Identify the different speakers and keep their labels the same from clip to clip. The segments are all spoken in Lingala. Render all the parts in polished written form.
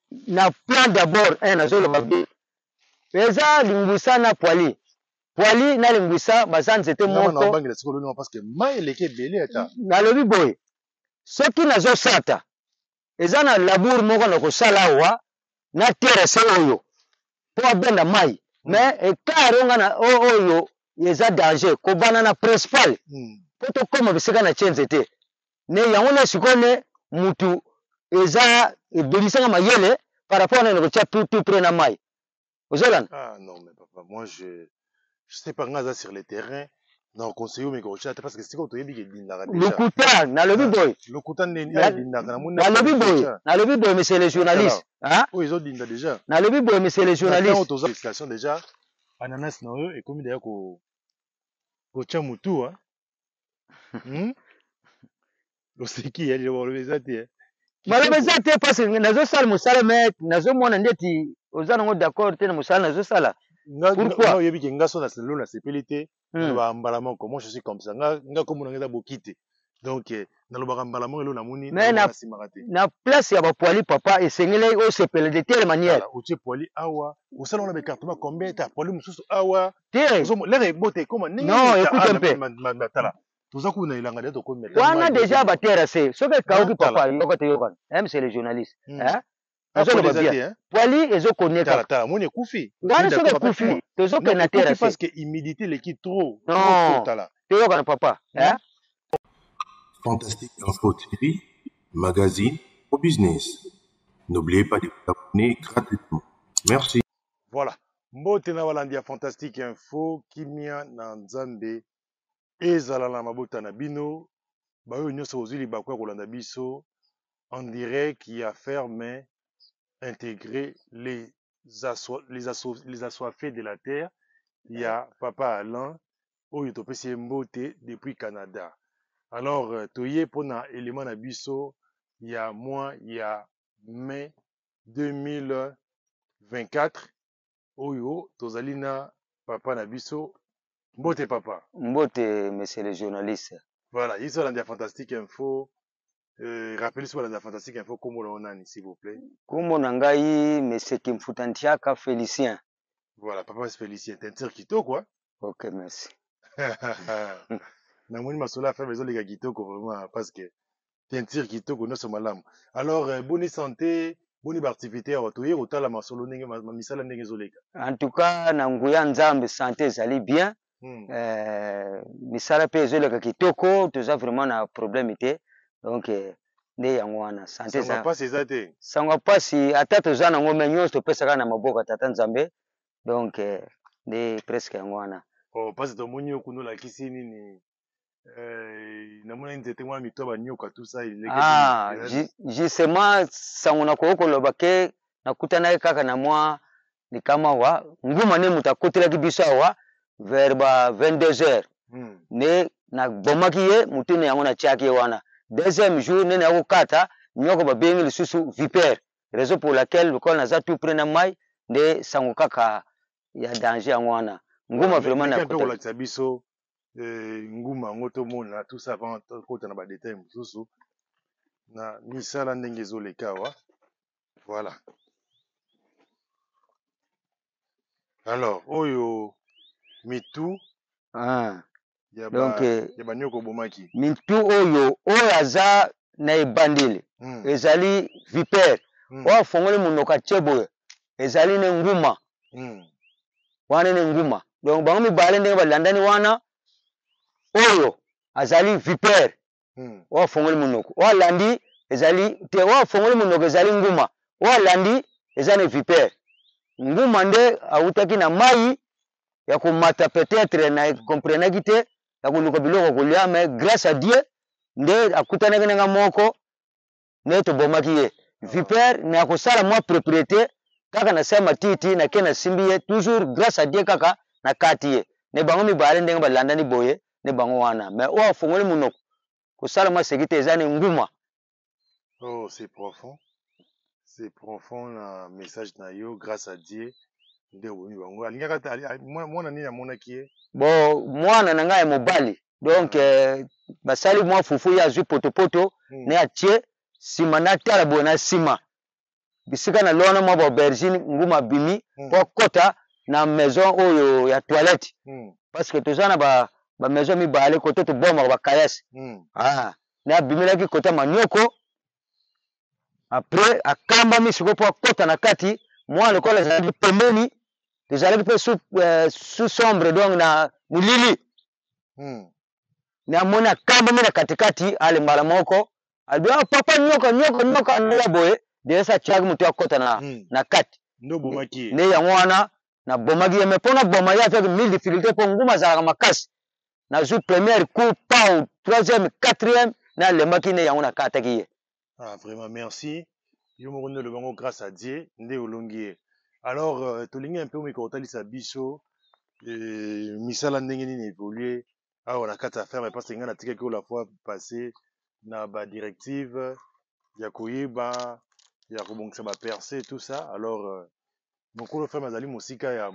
Speaker 1: na plan d'abord nazoloba bien eza lingwisa na poili na lingwisa baza nzete moko nalobi boye soki nazosata eza na labour moko na kosala awa na terese oyo po abenda mai mais ekare onga na oyo eza danger kobana na principal po tokoma bisika na tie nzete ne yango na sikone mutu eza ebelisanga mayele par rapport à notre tout près na mai.
Speaker 2: Ah non mais papa, moi je sais pas ngaza sur le terrain. Non, conseiller mais ko chat parce que c'est quand tu yebi déjà.
Speaker 1: Lokuta na lobi boy.
Speaker 2: Lokuta ne dinda na muna.
Speaker 1: Na lobi boy monsieur le journaliste. Hein?
Speaker 2: Oh ils ont dinda déjà.
Speaker 1: Na lobi boy monsieur le journaliste.
Speaker 2: Quand aux explications déjà ananas na eux et comme d'ailleurs ko tia mutu hein. Loseki ya le bolezati.
Speaker 1: Malabeza te parce que nazo sala musala mais nazo mona ndeti ozana ngo d'accord te na musala nazo sala.
Speaker 2: Pourquoi non yebi kenga so na selo na sepelité ba mbalama comment je suis comme ça nga comme na ngeza bokite donc na lobaka mbalama elo na muni
Speaker 1: na simagate na place ya ba poili papa esengele o sepele de telle manière
Speaker 2: o tie poili awa o sala na be carton combien ta poili mususu awa
Speaker 1: te
Speaker 2: zo lere bote comment
Speaker 1: non écoute un peu
Speaker 2: tala toza kuna ilanga de to ko mettre
Speaker 1: wana déjà ba terrasse soki kauki papa yoko te yoko c'est le journaliste hein poili ezokoneka
Speaker 2: tala moni ekufi
Speaker 1: ngana soki ekufi tozokende na terrasse
Speaker 2: parce que humidité leki trop
Speaker 1: tala toyoka na papa hein
Speaker 3: Fantastique Info TV, magazine au business. N'oubliez pas de vous abonner gratuitement. Merci.
Speaker 2: Voilà. Mbote na walandia Fantastique Info, kimia na nzambe, ezala na mabota na bino, bayo nyoso ozili bakwa kolanda biso, en direct qui a fermé, intégrer les assoiffés de la terre. Il y a Papa Alain, oyo topesi mbote depuis Canada. Alors, toye pona élément na biso, il y a mai 2024, oyo tozalina papa na biso, mbote papa.
Speaker 1: Mbote, monsieur le journaliste.
Speaker 2: Voilà, ici on a des Fantastique Info. Rappelez sur la Fantastique Info, comment on a, s'il vous plaît.
Speaker 1: Comment on a monsieur Kimfutantiaka Félicien.
Speaker 2: Voilà, papa Félicien, t'es un tir quito, quoi.
Speaker 1: Ok, merci.
Speaker 2: Namoni masola faire besoin les kitoko vraiment parce que teinture kitoko no somalam. Alors bonne santé, bonne activité à toyer otala masolo ndenge misala ndenge zoleka.
Speaker 1: En tout cas na nguya nzambe santé zali bien. Misala pe zoleka kitoko, toza vraiment na problème té. Donc nde yango wana santé
Speaker 2: ça. Ça pas c'est ça té.
Speaker 1: Ça va pas si ata toza na ngome nyonso to pesa kana maboka tata nzambe. Donc nde presque yango wana.
Speaker 2: Oh parce que moni okuno la kisini ni namona nzete mwa mito banyoka tout ça
Speaker 1: justement sango na kokoloba ke nakutana kaka na mwa ni kama wa nguma ne mutakotelaki biso awa vers ba 22h ne na bomaki ye mutune yango na tiaki wana deuxième jour ne na kokata nyoko ba bengi lisusu vipère raison pour laquelle le col naza tout près na mai nde sango kaka ya danger yango wana nguma vraiment na
Speaker 2: kokota biso nguma ngoto mona tout ça avant kota na ba détails mususu na misala ndenge zoleka wa voilà. Alors oyo mitu
Speaker 1: donc
Speaker 2: ya banyoko bomaki
Speaker 1: mitu oyo aza na ebandele ezali vipère o fongole munoka chebo ezali ne nguma wana ne nguma donc bango mibale ndenge balandani wana oyo azali vipère wa fongoli munoko wa landi ezali te wa fongoli munoko ezali nguma wa landi ezali vipère nguma nde autaki na mai ya kumata peut-être na comprenaki te ya kuluka biloko kolia mais grâce à Dieu nde akutanaki nga moko ne to bomaki ye vipère ne akosala mwa propriété kaka na sema titi na ke na simbi ye toujours grâce à Dieu kaka na kati ye ne bango mibale ndenge balandani boye ne bango wana mais o fongoli munoko kosala mwa sekite ezani nguma.
Speaker 2: Oh c'est profond na message na yo grâce à Dieu nde boni bango alingaka mwana nini amonaki ye
Speaker 1: bon mwana na ngai mobali donc basali mwa fufu ya zwi potopoto ne atie sima na tala boye na sima bisika na lona mwa ba aubergine nguma bimi po kota na maison oyo ya toilette parce que tozana ba maison mibale kote to boma ba kayasi na bimilaki kota manyoko après akamba misiko po kota na kati mwa lokola ezalaki pembeni tozalaki mpe sous sombre donc na mulili na moni akamba mi na katikati alembala moko albi papa nyoka nala boye desa tiaki mutu akota na kati ne yango wana na bomaki ye me mpona boma ye avec mille difficulté mpo nguma azalaka makasi nazwi première coup pau troisième quatrième na alembaki ne yango nakataki ye.
Speaker 2: Vraiment merci yo moko nde lobango grâce à Dieu nde olongi ye. Alors tolingi un peu omeka kotalisa biso misala ndenge nini évolué awa na kati ya ferme parce que ngai natikaki oyo la fois passé na badirective ya koyeba ya kobongisa bapercé tout ça. Alors mokolo ferme azali mosika ya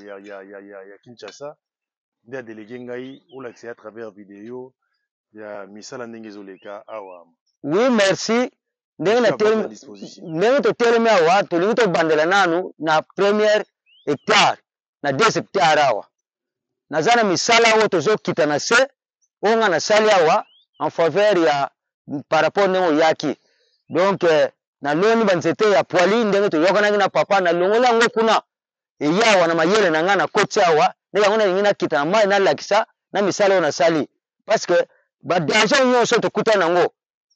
Speaker 2: Kinshasa nde adelege ngai olakisa ya travers video ya misala ndenge ezoleka awa.
Speaker 1: Oui merci ndenge totelemi awa tolingi tobandela nanu na première hectare na 2 hectare awa naza na misala oyo tozokita na se oyo nga nasali awa en faveur ya par rapport ndenge oyaki donc naloni banzete ya poili ndenge toyokanaki na papa nalongola yango kuna eya awa na mayele na nga nakoti awa ndenge yango nalingi nakita na mai nalakisa na misala oyo nasali parce que badanger nyonso tokutani nango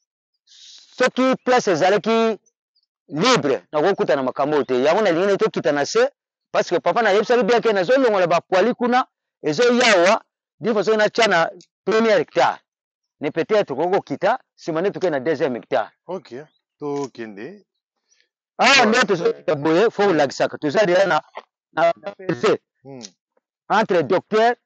Speaker 1: soki place ezalaki libre nakokutana makambo te yango nalingi na tokita na se parce que papa nayebisaki biake nazolongola bapoili kuna ezoyawa difo soki natya na première hectare ne peut-être kokokita nsima nde tokende na deuxième hectare.
Speaker 2: Ok tokende
Speaker 1: awa nde tozokita boye fo kolakisaka toza deja na percé entre docteur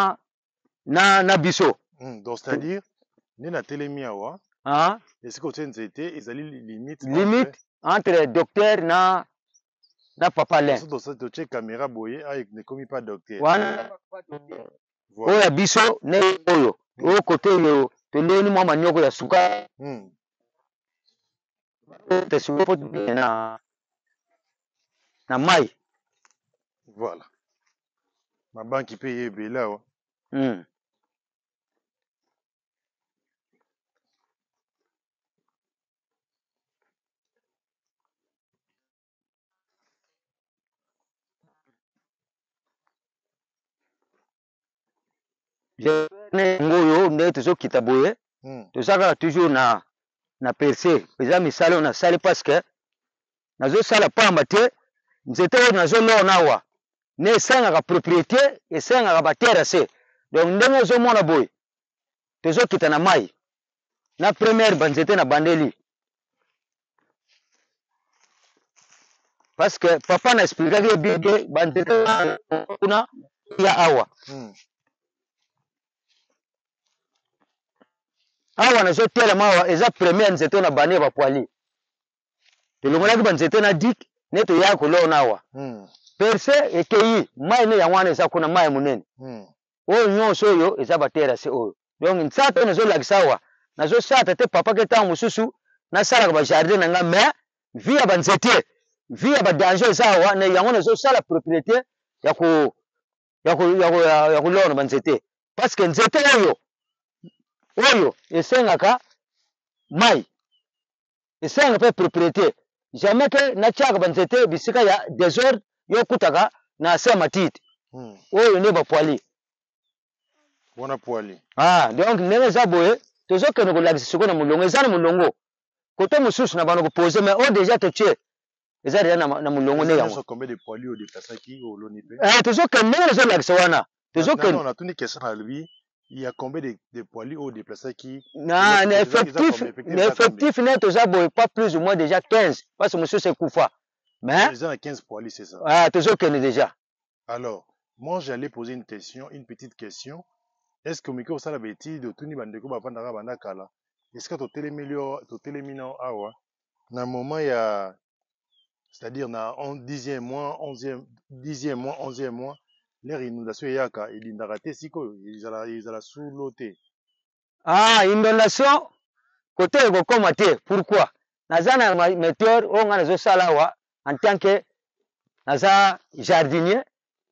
Speaker 1: na biso
Speaker 2: donc c'est-à-dire nde natelemi awa esika otie nzete ezali limite
Speaker 1: entre docteur na papa len
Speaker 2: totie caméra boye nekomi pas docteur
Speaker 1: wana oyo ya biso ne oyo kote oyo toleni mwa manioko ya suka tesuko na mai
Speaker 2: voilà mabanki mpe ye ebele awa
Speaker 1: ngoyo nde tozokita boye tozalaka toujours na percé eza misala oyo nasali parce que nazosala pamba te nzete oyo nazolona awa ne esengaka propriété esengaka baterre se donc ndenge ozomona boye tozokita na mai na première banzete na bandeli parce que papa na explikaki ebike banzete kuna ya awa awa nazotelema awa eza première nzete na bane bapoili tolongolaki banzete na dik ne toyaki kolona awa perse ekei mai ne yango wana eza kuna mai monene oyo nyonso oyo eza baterase oyo donc nsata oyo nazolakisa awa nazosata te papa ke ntango mosusu nasalaka bajardin na nga mais vi ya banzete vi ya badanger eza awa na yango nazosala propriété ya kolona banzete parce que nzete oyo esengaka mai esengaka mpe propriété jamais ke natiaka banzete bisika ya désordre yokutaka na se matiti oyo nde bapoili
Speaker 2: wana poili
Speaker 1: donc ndenge eza boye tozokende kolakisa sikoyo na molongo eza na molongo kote mosusu na bano kopose mais oyo déjà totie eza deja na molongo nde yango tozokende ndenge nazolakisa wana
Speaker 2: tozokende. Il y a combien de poilus au déplacés qui...
Speaker 1: Non, l'effectif net aux abois, pas plus ou moins déjà 15. Parce que monsieur c'est Koufa.
Speaker 2: Mais... Ils ont 15 poilus, c'est ça.
Speaker 1: Ah, toujours qu'on est déjà.
Speaker 2: Alors, moi j'allais poser une question, une petite question. Est-ce que Miko ça la bêtise de tout ni bandeko bapandara bandakala? Est-ce que tu télémino awa? Na moment il y a... C'est-à-dire na 10e mois, 11e mois, l'air inondation yaka ilindaka te sikoyo ezala sous l'eau te.
Speaker 1: Inondation côté ekokoma te. Pourquoi? naza na météore oyo nga nazosala awa en tant que naza jardinier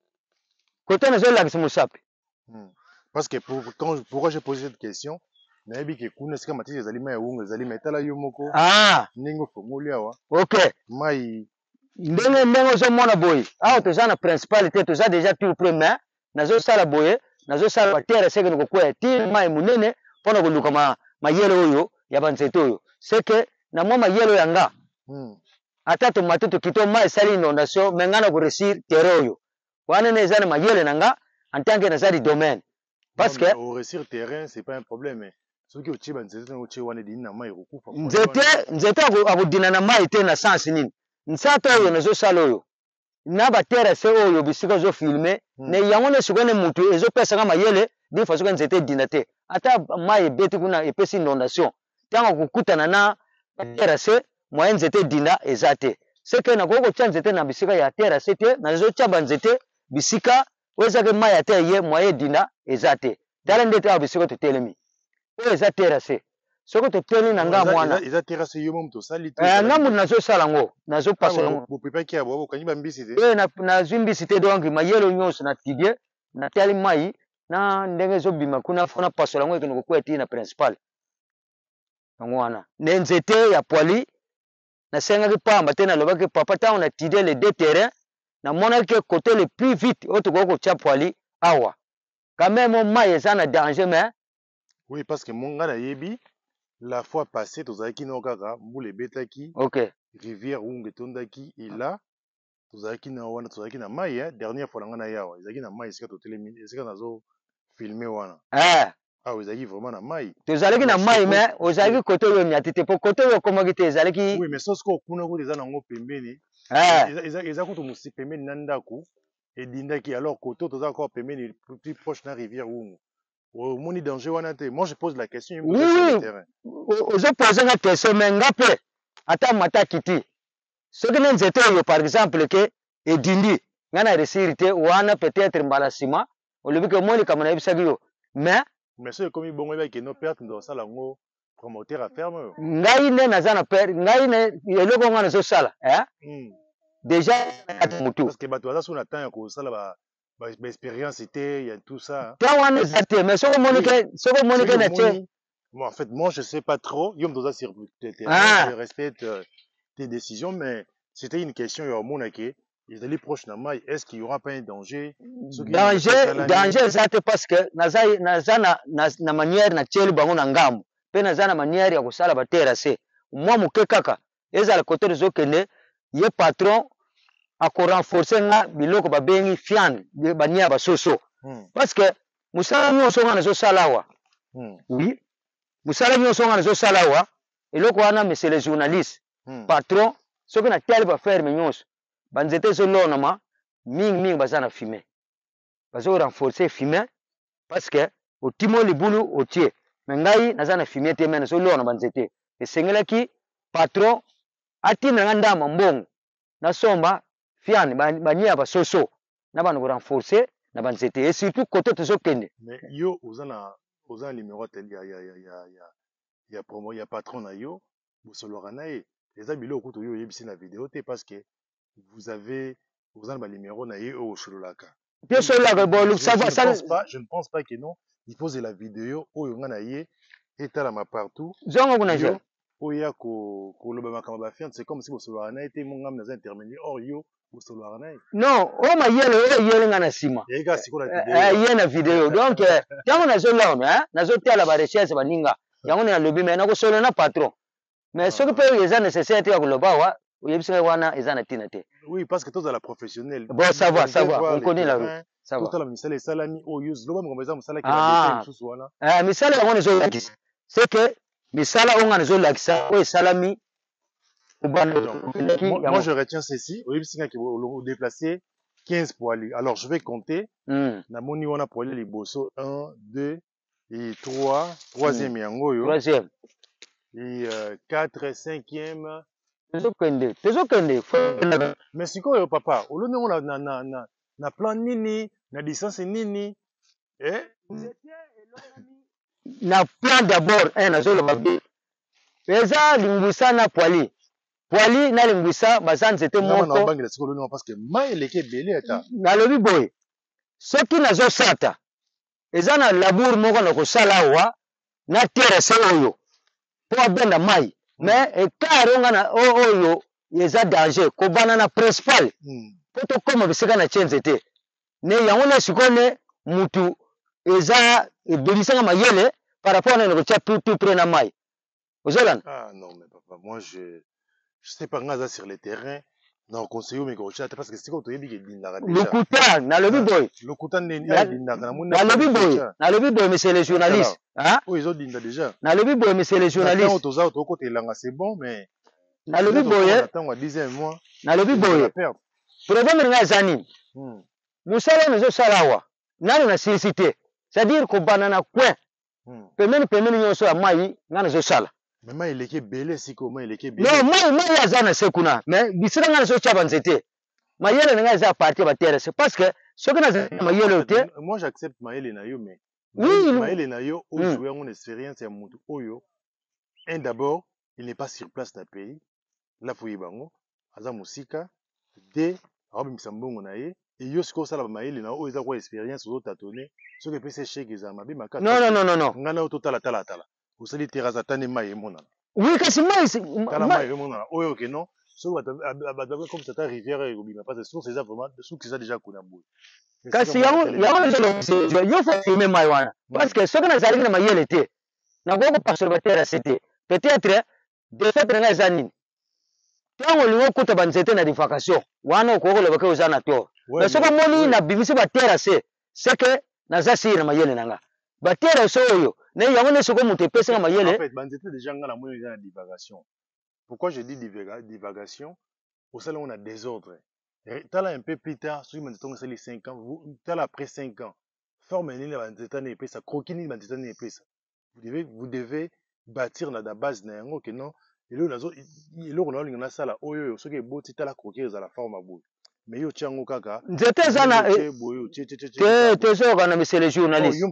Speaker 1: kote nazolakisa mosapi.
Speaker 2: Parce que pourquoi j'ai posé cette question, nayebi ke kuna sika matisi ezali mai ya wungu ezali metala yo moko ndenge ofongoli awa.
Speaker 1: Ok,
Speaker 2: mai
Speaker 1: ndenge ozomona boye awa toza na principalité toza déjà tout près, mais nazosala boye nazosala batere seke nikokwea ti mai munene mpona koluka mayele oyo ya banzete oyo seke na mwa mayele oyo yanga ata tomate tokito mai esali inondation me nga na koresir tere oyo wana ne eza na mayele na nga en tant que naza du domaine parce que
Speaker 2: oresir terrain c'est pas un problème soki otie banzete otie wana edini na mai ekokufa
Speaker 1: nzete akodina na mai te na sansi nini nsata oyo nazosala oyo na batere se oyo bisika ozofilme ne yango ne sikoyo ne mutu ezopesanga mayele difa soki nzete edina te ata mai ebeti kuna epesi inondation ntango kokutana na batere se moye nzete edina eza te seke nakoki kotia nzete na bisika ya tere se te nazotia banzete bisika oyo ezaki mai ya te ye moye edina eza te tala ndete awa bisika totelemi oyo eza tere se soki totelemi na nga mwana
Speaker 2: eza terrasse yo momu tosali te
Speaker 1: nga mutu nazosala ngo nazopasola ngo
Speaker 2: bopepaki ya bobo kangi bambisi te
Speaker 1: nazwi mbisi te donc mayelo nyonso na tidie natali mai na ndenge ezobima kuna fona pasola ngo ekende kokwea ti na principal yango wana ne nzete ya poili nasengaki pamba te nalobaki papa ntango na tidie les deux terrains namonaki côté le plus vite oyo tokoki kotia poili awa quand même mai eza na danger mais
Speaker 2: oui parce que monga nayebi la fois passée tozalaki nao kaka mbula ebetaki
Speaker 1: ok
Speaker 2: rivière wungu etondaki ela tozalaki na wana tozalaki na mai dernière fois na nga na yawa ezalaki na mai esika totelemi esika nazofilme wana awa ezalaki vraiment na mai
Speaker 1: tozalaki na mai mais ozalaki kote oyo nyati te po kote oyo okomaki te ezalaki
Speaker 2: oui mais soki okuna kuti eza nango pembeni eza kutu mosi pembeni na ndako edindaki alors kote oyo toza encore pembeni plus proche na rivière wungu omoni danger wana te moi je pose la question
Speaker 1: ozopose nga question mais nga mpe ata mata kiti soki na nzete oyo par exemple ke edindi nga na resiri te wana peut-être mbala nsima olobi ke omoni kama nayebisaki yo mais
Speaker 2: soki ekomi bongo ebaki no perte ndosala yango promoteur aferme oyo
Speaker 1: ngai nde naza na perte ngai ne eloko nga nazosala déjà mutu
Speaker 2: parce que bato baza so na temps ya kosala baexpérience te ya tout ça
Speaker 1: ntango wana eza te mais soki omoni ke na tie
Speaker 2: bon en fait moi je sais pas trop yo mtoza sur je respecte tes décisions mais c'était une question ya omonaki ezali proche na mai est-ce qu'il y aura pas un danger
Speaker 1: danger eza te parce que naza na manière natieli bango na ngambo mpe naza na manière ya kosala batera se mwa moke kaka ezala kote tozokende ye patron akorenforce nga biloko babengi fiane bania basoso parce que mosala nyonso nga nazosala awa oui mosala nyonso nga nazosala awa eloko wana monsieur le journaliste patron soki natiali baferme nyonso banzete ezolonama mingi baza na fume bazorenforce fume parce que otimo libulu otie me ngai naza na fume te me nazolona banzete esengelaki patron atinda nga ndama mbongo nasomba fiane bania basoso na bana korenforce na banzete et surtout kote tozokende
Speaker 2: mais yo oza na numéro ya promo ya patron na yo bosolwaka na ye eza biloko kutu oyo oyebisi na video te parce que oza na banuméro na ye oyo osololaka
Speaker 1: je
Speaker 2: ne pense pas que non il faut la vidéo oyo nga na ye etalama partout
Speaker 1: zongo kuna je
Speaker 2: oya koloba makambo bafiance c'est comme si bosololaka na ye te mongami naza intermédiaire or yo bosololaka na ye
Speaker 1: non oyo mayele oyo eyele nga na nsima ye na video donc ntango nazolona nazotala barecherche baninga yango nalobi me nakosolola na patron mais soki mpe oyo eza nécessaire te ya koloba awa oyebisi ngai wana eza na ntina te
Speaker 2: oui parce que tozala professionnel
Speaker 1: bon savoir on connaît la route
Speaker 2: totala misala esalami oyo loba makambo eza mosalaki na mosusu wana
Speaker 1: misala yango nazolakisa c'est que misala oyo nga nazolakisa oyo esalami
Speaker 2: moi je retiens ceci oyebisi ngaki odéplacer 15 poilis alors je vais compter namoni wana poili liboso 1 2 et 3 troisième yango oyo
Speaker 1: troisième
Speaker 2: et 4 cinquième
Speaker 1: tozokende
Speaker 2: mais sikoyo papa oloni yango na plan nini na distance nini
Speaker 1: na plan d'abord nazoloba eza lingwisa na poili na lingwisa baza nzete moko
Speaker 2: parce que mai eleki ebele ata
Speaker 1: nalobi boye soki nazosata eza na labour moko na kosala awa na terese oyo mpo abenda mai mais ekare onga na oyo eza danger kobana na principal mpo tokóma bisika na tie nzete ne yango ne sikoyo ne mutu eza ebelisanga mayele par rapport na kotia tout près na mai ozolanda.
Speaker 2: Ah non mais papa, moi je sais pas ngaza sur le terrain non conseiller mais ko chat parce que c'est quand tu yebi ke dindaka déjà
Speaker 1: lokuta nalobi boy
Speaker 2: lokuta ne ya dindaka na mona
Speaker 1: nalobi boy monsieur le journaliste hein
Speaker 2: oh ils ont dinda déjà
Speaker 1: nalobi boy monsieur le journaliste
Speaker 2: quand toza to côté langa c'est bon mais
Speaker 1: nalobi boy
Speaker 2: attends 10 mois
Speaker 1: nalobi boy problème nga zani musala mezo salawa nani na sincité c'est-à-dire ko banana coin pemeni nyonso ya mai nga nazo sala
Speaker 2: mais mai eleki belé siko mai eleki belé
Speaker 1: non mai azana sekuna mais bisira nga nazo chaba nzete mayele nga za partir ba terre c'est parce que ce que na mayele te
Speaker 2: moi j'accepte mayele na yo mais
Speaker 1: oui
Speaker 2: mayele na yo o jouer en expérience ya mutu oyo un d'abord il n'est pas sur place na pays là faut yibango aza musika de abimisa mbongo na ye et yo siko sala mayele na o eza kwa expérience ozo tatone ce que peut c'est chez za mabi makata
Speaker 1: non
Speaker 2: ngana oto tala osali terrasse tane mai monana
Speaker 1: oui kasi mai
Speaker 2: tala mai monana oyo ke non so bata comme ça ta rivière et bima parce que source c'est vraiment source c'est déjà kuna boy
Speaker 1: kasi yo faut filmer mai wana parce que ce que na zali na mayele te na goko perturbateur c'était peut-être de fait nga zanini tango lingo kuta banzete na difacation wana okoko lebake ozana to mais soka moni na bimisi ba terrasse c'est que naza siri na mayele nanga ba terrasse oyo ne yango ne soko mutu epesi nga mayele
Speaker 2: en fait banzete déjà nga na moni eza na divagation pourquoi je dis divagation au salon on a désordre tala un peu plus tard sur banzete on sali 5 ans tala après 5 ans forme ni la banzete na epesa croquis ni banzete na epesa vous devez bâtir na base na yango que non eloko naolinga nasala oyo soki eboti tala croquis eza la forme ya boye mais yo tiango kaka
Speaker 1: nzete eza na tezoyoka na monsieur le journaliste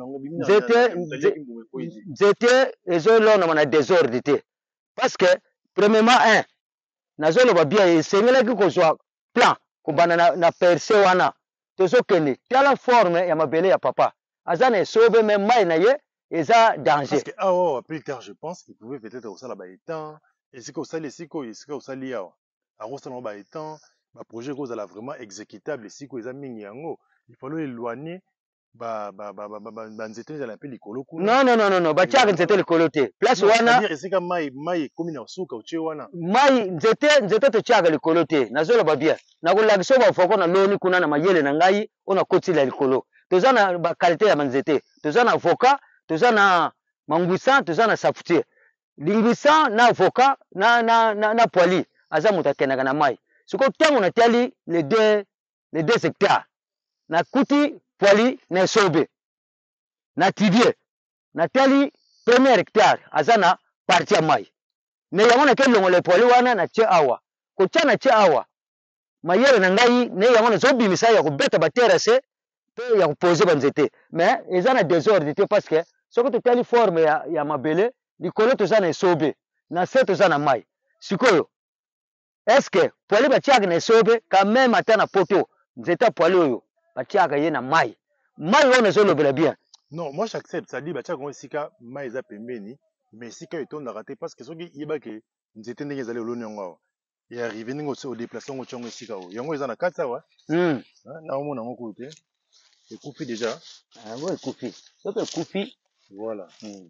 Speaker 1: nzete ezolonama na désordre te parce que premièrement nazoloba bien esengelaki kozwa plan kobanda na perce wana tozokende tala forme ya mabele ya papa aza na esobe me mai na ye eza danger
Speaker 2: parce que awa plus tard je pense il pouvait peut-être kosala baétang esika osali esika osali awa akosala baétang baprojet kozala vraiment exécutable esiko eza mingi yango il fallait éloigner banzete ezala mpe likolo kuna
Speaker 1: non batiaka nzete likolo te place wana
Speaker 2: esika mai ekomi na suka otie wana
Speaker 1: mai nzete totiaka likolo te nazoloba bien nakolakisa bafoko na loni kuna na mayele na ngai oyo nakotila likolo toza na bakalite ya banzete toza na avocat toza na mangwisa toza na safetier lingwisa na avocat na poili aza moto akendaka na mai sikoyo ntango natiali les deux hectares nakuti poili na esobe na tidie natiali premier hectare aza na parti ya mai ne yango nake longola poili wana na tie awa kotia na tie awa mayele na ngai ne yango nazobimisa ya kobeta baterase mpe ya kopose banzete mais eza na désordre te parce que soki totali forme ya mabele likolo toza na esobe na se toza na mai sikoyo estce poili batiaka na esobe quand même ata na poto nzete ya poili oyo batiaka ye na mai oyo nazolobela bien
Speaker 2: non moi j'accepte ça dit batiaka ngo esika mai eza pembeni mais esika etondaka te parce que soki yebake nzete ndenge ezali oloni yango awa et arrivé ndenge odeplace yango tiongo esika oyo yango eza na kati awa naomona yango kutu te ekufi déjà
Speaker 1: yango ekufi soki ekufi
Speaker 2: voilà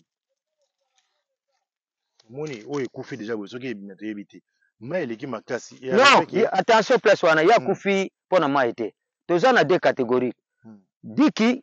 Speaker 2: omoni oyo ekufi déjà boye soki ebima toyebi te mai eleki makasi
Speaker 1: non attention place wana ya kufi mpo na mai te toza na deux catégories diki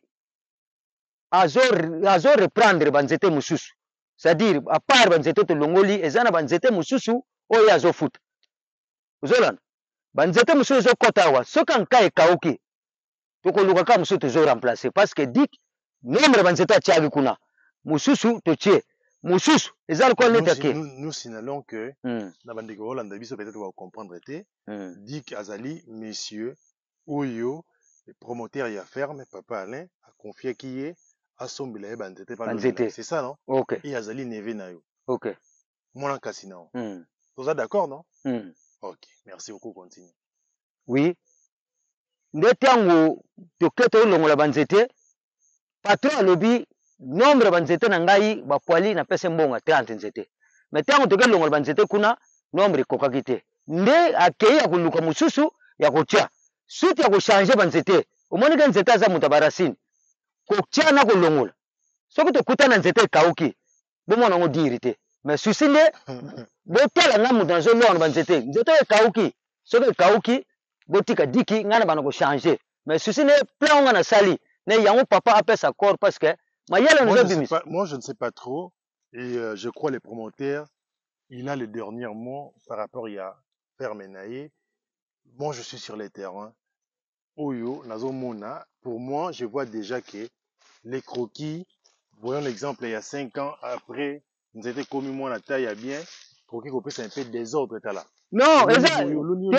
Speaker 1: azo reprendre banzete mosusu c'est-à-dire à part banzete tolongoli eza na banzete mosusu oyo azofuta ozolanda banzete mosusu ezokɔta awa soki anka ekauki tokoluka kaka mosusu tozoremplace parce que dik nombre banzete atiaki kuna mosusu totie mosusu eza lokola neti ake
Speaker 2: nous signalons que na bandeko baolanda biso peut-être bacomprendre te dik azali monsieur oyo promoteur ya ferme papa Alain aconfiaki ye asombela ye banzete c'est ça non
Speaker 1: okay.
Speaker 2: et azali neve na yo
Speaker 1: okay.
Speaker 2: Mon casino. Vous êtes d'accord, non? Ok, merci beaucoup, continue.
Speaker 1: Oui. Ndetango toketo longola banzete. Patron lobby nombre banzete na ngai ba poali na pese mbonga 30 nzete. Mais tango toketo longola banzete kuna nombre kokaki te. Nde akei ya kuluka mususu ya kotia. Suite ya kochange banzete. Omoni ke nzete aza muta barasine. Kotia na kolongola. Soki tokutana nzete ekauki. Bomona ngo diri te. Mais susi nde botala nga mutu nazo longola banzete. Nzete ekauki. Soki ekauki botika diki ngana bana ko changer. Mais susi ne plan nga na sali. Ne yango papa appelle sa corps parce que
Speaker 2: moi je ne sais pas trop et je crois les promoteurs il a le dernier mot par rapport à Père Menaye. Moi je suis sur les terrains. Oyo nazomona pour moi je vois déjà que les croquis voyons l'exemple il y a 5 ans après nous étions commis moi la taille à bien croquis qu'on peut un peu désordre là.
Speaker 1: Non, exact.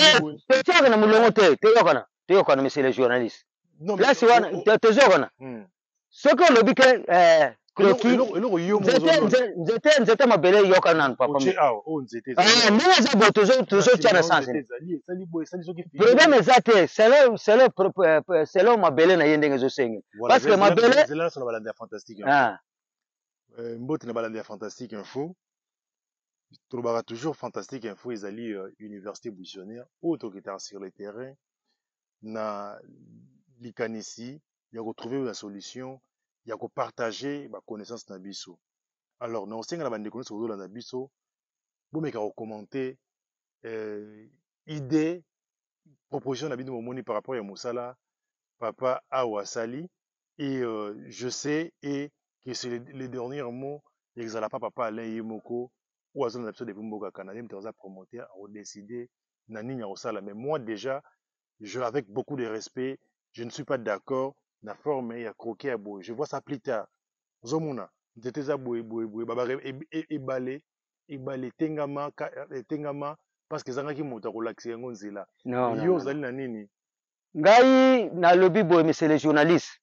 Speaker 1: Tu es monsieur le journaliste. Non, là, c'est ce que le bique croquis. J'étais ma belle yokanan, papa. Ah, nous, toujours tiens sens. Le problème est c'est là ma belle n'a rien de sing. Parce que ma belle.
Speaker 2: C'est là sur la balade fantastique. Ah. Mbot na balade fantastique info. Trouvera toujours fantastique info ils allient université buissonnière autre qui était sur le terrain na likanisi il y a retrouver la solution il y a que partager ma connaissance na biso alors non c'est la bande connaissance sur la biso bon mais qu'à commenter idée proposition na bino moni par rapport à Moussala papa Awasali et je sais et que c'est les derniers mots exala pas papa Alain Yemoko ou à zone d'absolu de Mboka Canadien mais dans un promoteur a décidé na nini Awasala mais moi déjà avec beaucoup de respect, je ne suis pas d'accord. Na forme ya croquer à boy. Je vois ça plus tard. Zomuna, c'était ça boy babare et balé tengama parce que zanga ki mota ko laxer ngonzela.
Speaker 1: Non.
Speaker 2: Yo zali na nini?
Speaker 1: Ngai na lobby boy monsieur le journaliste.